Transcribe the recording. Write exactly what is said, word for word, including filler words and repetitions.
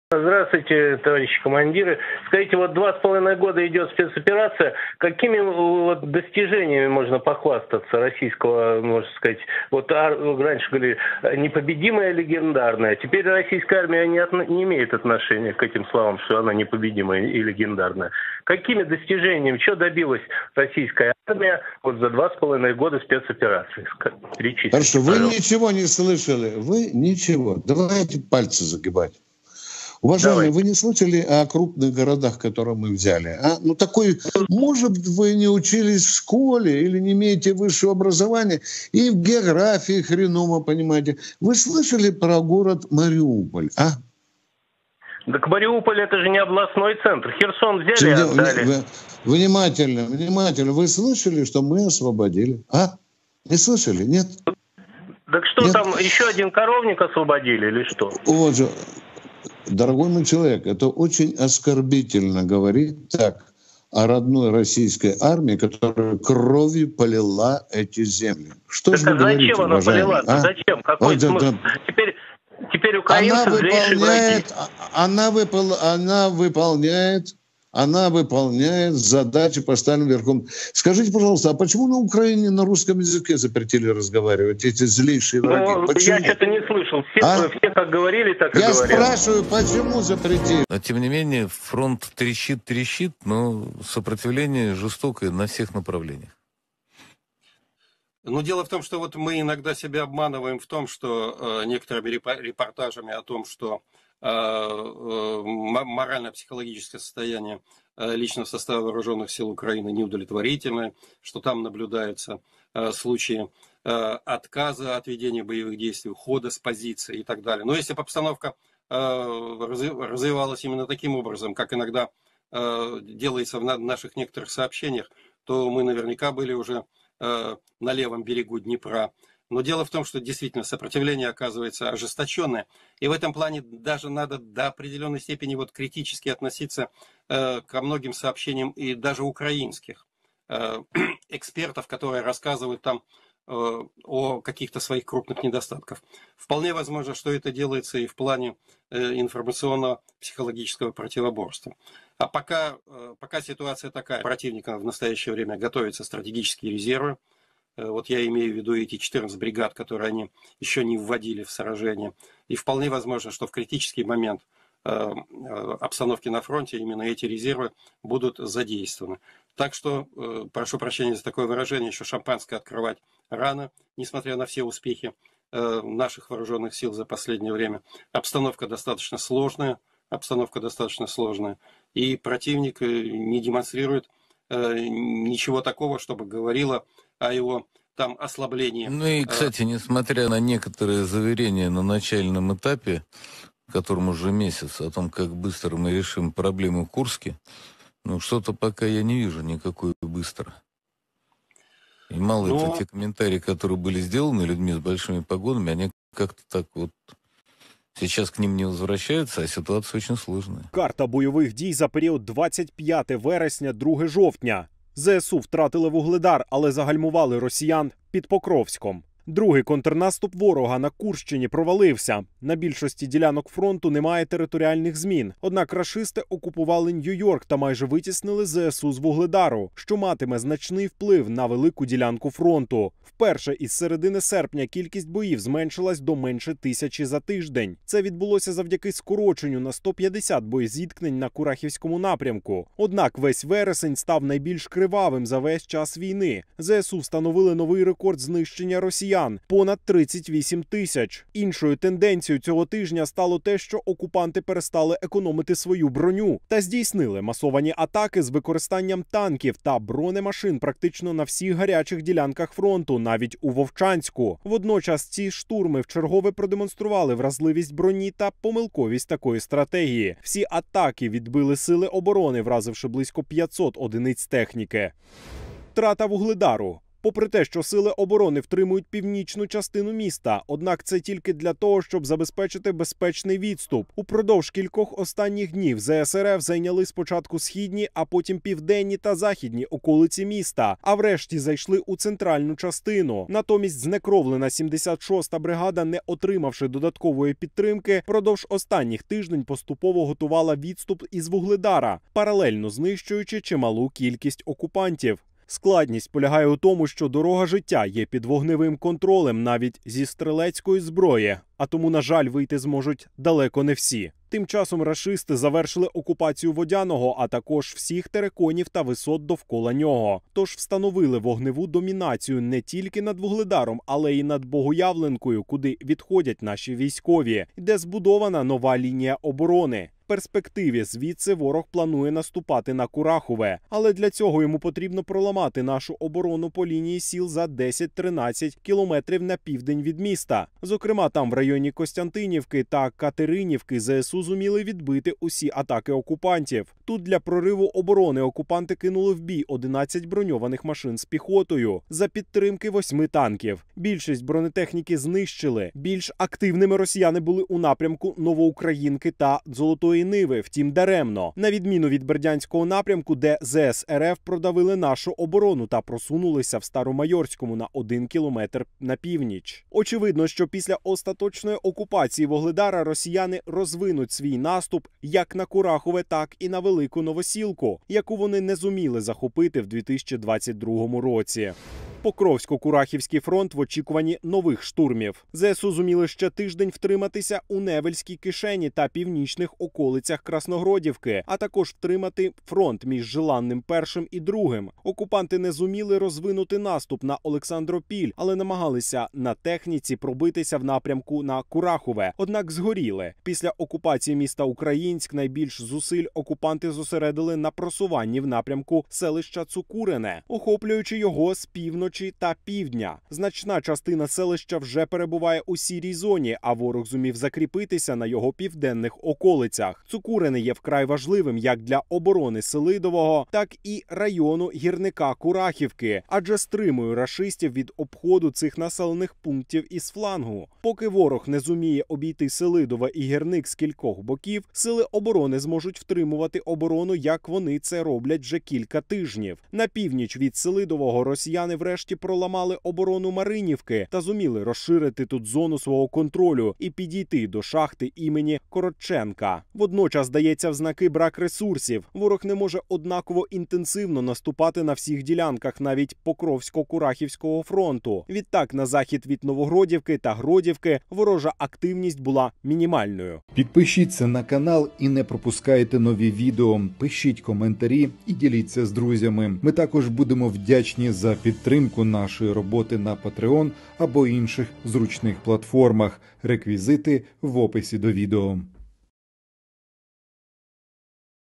Здравствуйте, товарищи командиры. Скажите, вот два с половиной года идет спецоперация. Какими вот достижениями можно похвастаться российского, можно сказать, вот раньше говорили, непобедимая, легендарная. Теперь российская армия не, от, не имеет отношения к этим словам, что она непобедимая и легендарная. Какими достижениями, что добилась российская армия вот за два с половиной года спецоперации? Хорошо, вы ничего не слышали, вы ничего. Давайте пальцы загибать. Уважаемые, Давай. Вы не слышали о крупных городах, которые мы взяли? А? Ну, такой, может, вы не учились в школе или не имеете высшего образования, и в географии хреново, понимаете. Вы слышали про город Мариуполь, а? Так Мариуполь — это же не областной центр. Херсон взяли и отдали. Внимательно, внимательно. Вы слышали, что мы освободили? А? Не слышали? Нет? Так что Нет? Там, еще один коровник освободили или что? Вот же. Дорогой мой человек, это очень оскорбительно говорить так о родной российской армии, которая кровью полила эти земли. Что так же вы а говорите, зачем она уважаемый? полила? А? Зачем? Какой вот, смысл? да. Теперь, теперь украинцы она злейшие враги. Она, выпол, она выполняет... Она выполняет задачи, поставленные верхом. Скажите, пожалуйста, а почему на Украине на русском языке запретили разговаривать эти злейшие враги? Ну, почему? Я что-то не слышал. Все, а? все как говорили, так и Я говорят. Я спрашиваю, почему запретили? Но, тем не менее, фронт трещит, трещит, но сопротивление жестокое на всех направлениях. Но дело в том, что вот мы иногда себя обманываем в том, что э, некоторыми репортажами о том, что морально-психологическое состояние личного состава вооруженных сил Украины неудовлетворительное, что там наблюдаются случаи отказа от ведения боевых действий, ухода с позиции и так далее. Но если бы обстановка развивалась именно таким образом, как иногда делается в наших некоторых сообщениях, то мы наверняка были уже на левом берегу Днепра. Но дело в том, что действительно сопротивление оказывается ожесточенное. И в этом плане даже надо до определенной степени вот критически относиться э, ко многим сообщениям и даже украинских э, экспертов, которые рассказывают там э, о каких-то своих крупных недостатках. Вполне возможно, что это делается и в плане э, информационного психологического противоборства. А пока, э, пока ситуация такая, противника в настоящее время готовятся стратегические резервы. Вот я имею в виду эти четырнадцать бригад, которые они еще не вводили в сражение. И вполне возможно, что в критический момент э, обстановки на фронте именно эти резервы будут задействованы. Так что, э, прошу прощения за такое выражение, еще шампанское открывать рано, несмотря на все успехи э, наших вооруженных сил за последнее время. Обстановка достаточно сложная, обстановка достаточно сложная. И противник не демонстрирует э, ничего такого, чтобы говорило о его там ослаблении. Ну и, кстати, несмотря на некоторые заверения на начальном этапе, которому уже месяц, о том, как быстро мы решим проблему в Курске, ну что-то пока я не вижу никакой быстро. И мало Но... это те комментарии, которые были сделаны людьми с большими погонами, они как-то так вот сейчас к ним не возвращаються, а ситуація очень сложная. Карта бойових дій за період двадцять п'яте вересня - друге жовтня. ЗСУ втратили Вугледар, але загальмували росіян під Покровськом. Другий контрнаступ ворога на Курщині провалився. На більшості ділянок фронту немає територіальних змін. Однак рашисти окупували Нью-Йорк та майже витіснили ЗСУ з Вугледару, що матиме значний вплив на велику ділянку фронту. Вперше із середини серпня кількість боїв зменшилась до менше тисячі за тиждень. Це відбулося завдяки скороченню на сто п'ятдесят боєзіткнень на Курахівському напрямку. Однак весь вересень став найбільш кривавим за весь час війни. ЗСУ встановили новий рекорд знищення росіян – понад тридцять вісім тисяч. Іншою тенденцією цього тижня стало те, що окупанти перестали економити свою броню та здійснили масовані атаки з використанням танків та бронемашин практично на всіх гарячих ділянках фронту, навіть у Вовчанську. Водночас ці штурми вчергове продемонстрували вразливість броні та помилковість такої стратегії. Всі атаки відбили сили оборони, вразивши близько п'ятсот одиниць техніки. Втрата Вугледару. Попри те, що сили оборони втримують північну частину міста, однак це тільки для того, щоб забезпечити безпечний відступ. Упродовж кількох останніх днів Зе Ес Ер Еф зайняли спочатку східні, а потім південні та західні околиці міста, а врешті зайшли у центральну частину. Натомість знекровлена сімдесят шоста бригада, не отримавши додаткової підтримки, продовж останніх тижнів поступово готувала відступ із Вугледара, паралельно знищуючи чималу кількість окупантів. Складність полягає у тому, що дорога життя є під вогневим контролем навіть зі стрілецької зброї, а тому, на жаль, вийти зможуть далеко не всі. Тим часом рашисти завершили окупацію Водяного, а також всіх териконів та висот довкола нього. Тож встановили вогневу домінацію не тільки над Вугледаром, але й над Богоявленкою, куди відходять наші військові, де збудована нова лінія оборони. В перспективі звідси ворог планує наступати на Курахове, але для цього йому потрібно проламати нашу оборону по лінії сіл за десять-тринадцять кілометрів на південь від міста. Зокрема, там в районі Костянтинівки та Катеринівки Зе Ес У зуміли відбити усі атаки окупантів. Тут для прориву оборони окупанти кинули в бій одинадцять броньованих машин з піхотою за підтримки восьми танків. Більшість бронетехніки знищили. Більш активними росіяни були у напрямку Новоукраїнки та Золотої Ниви, втім даремно. На відміну від Бердянського напрямку, де Зе Ес Ер Еф продавили нашу оборону та просунулися в Старомайорському на один кілометр на північ. Очевидно, що після остаточної окупації Вугледара росіяни розвинуть свій наступ як на Курахове, так і на Велику Новосілку, яку вони не зуміли захопити в дві тисячі двадцять другому році. Покровсько-Курахівський фронт в очікуванні нових штурмів. Зе Ес У зуміли ще тиждень втриматися у Невельській кишені та північних околицях Красногродівки, а також втримати фронт між Желанним першим і другим. Окупанти не зуміли розвинути наступ на Олександропіль, але намагалися на техніці пробитися в напрямку на Курахове, однак згоріли. Після окупації міста Українськ найбільш зусиль окупанти зосередили на просуванні в напрямку селища Цукурине, охоплюючи його з півночі та півдня. Значна частина селища вже перебуває у сірій зоні, а ворог зумів закріпитися на його південних околицях. Цукурине є вкрай важливим як для оборони Селидового, так і району гірника Курахівки, адже стримує рашистів від обходу цих населених пунктів із флангу. Поки ворог не зуміє обійти Селидове і гірник з кількох боків, сили оборони зможуть втримувати оборону, як вони це роблять вже кілька тижнів. На північ від Селидового росіяни врешті проламали оборону Маринівки та зуміли розширити тут зону свого контролю і підійти до шахти імені Коротченка. Водночас дається в знаки брак ресурсів. Ворог не може однаково інтенсивно наступати на всіх ділянках навіть Покровсько-Курахівського фронту. Відтак на захід від Новогродівки та Гродівки ворожа активність була мінімальною. Підпишіться на канал і не пропускайте нові відео. Пишіть коментарі і діліться з друзями. Ми також будемо вдячні за підтримку нашої роботи на Patreon або інших зручних платформах. Реквізити в описі до відео.